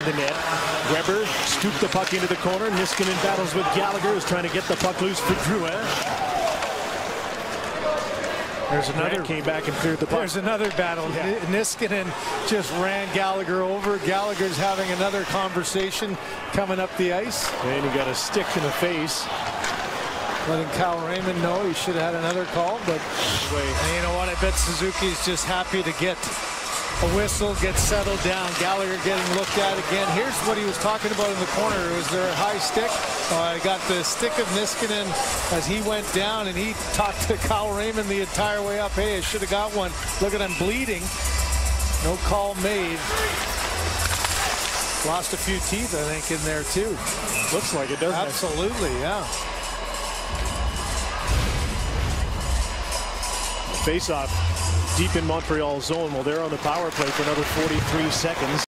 the net. Weber scooped the puck into the corner. Niskanen battles with Gallagher, who's trying to get the puck loose for Drouin. There's another. Came back and cleared the puck. There's another battle. Yeah. Niskanen just ran Gallagher over. Gallagher's having another conversation coming up the ice. And he got a stick in the face. Letting Kyle Raymond know he should have had another call, but you know what? I bet Suzuki's just happy to get a whistle, get settled down. Gallagher getting looked at again. Here's what he was talking about in the corner. Was there a high stick? I got the stick of Niskanen as he went down, and he talked to Kyle Raymond the entire way up. Hey, I should have got one. Look at him bleeding. No call made. Lost a few teeth, I think, in there too. Looks like it, doesn't it? Absolutely, yeah. Face-off deep in Montreal's zone. Well, they're on the power play for another 43 seconds.